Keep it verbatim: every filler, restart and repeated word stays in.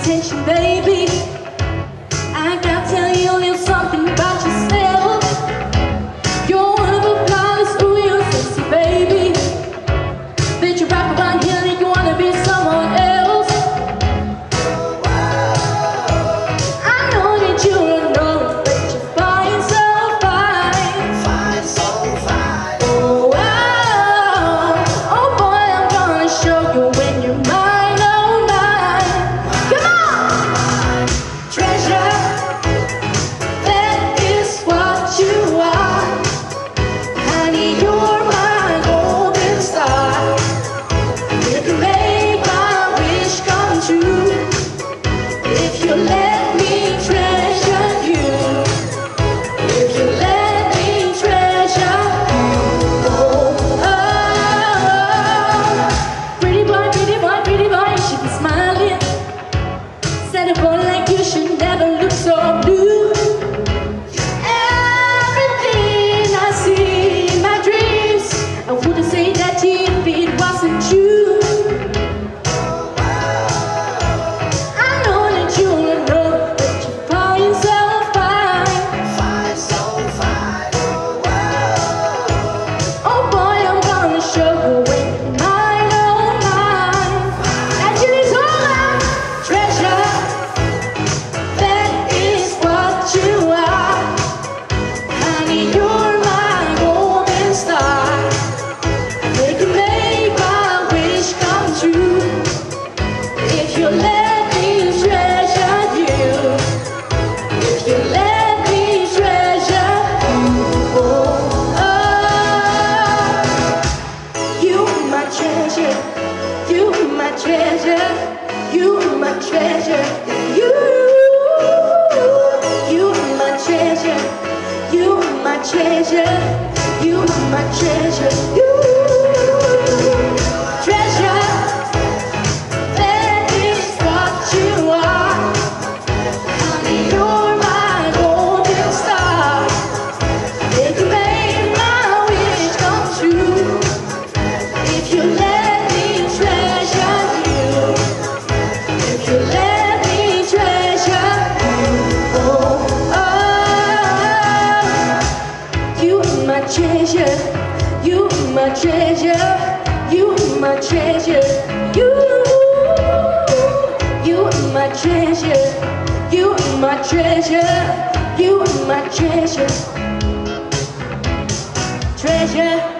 attention, baby. I gotta tell you a little something about yourself. You're one of a flawless, ooh, you're sexy, baby. Bet you rock around here and you wanna be someone else. I know that you don't know, but you're fine, so fine. Fine, so fine. Oh, wow. Oh boy, I'm gonna show you when you're mine, oh mine. Come on! Treasure, that is what you are. Honey, you're my golden star. You can make my wish come true if you let me treasure you. If you let me treasure you. Oh, oh. Pretty boy, pretty boy, pretty boy, you should be smiling. Said a boy like you should never look so blue. Everything I see in my dreams, I wouldn't say that if it wasn't you. I know that you will know that you're fine, so fine. Fine, so fine. Oh, Oh boy, I'm gonna show you when you're mine, oh mine. And you need all that treasure, that is what you are. Honey, you're my golden star. You can make my wish come true if you let me treasure you. If you let me treasure you. Oh, oh. You my treasure, you my treasure, you my treasure, you, you my treasure, you my treasure, you my treasure, you treasure. That is what you are. Honey, you're my golden star. You can make my wish come true if you let me treasure you. If you let me treasure you. Oh, oh. You my treasure, you my treasure, you my treasure, you, you my treasure, you my treasure, you my treasure, treasure.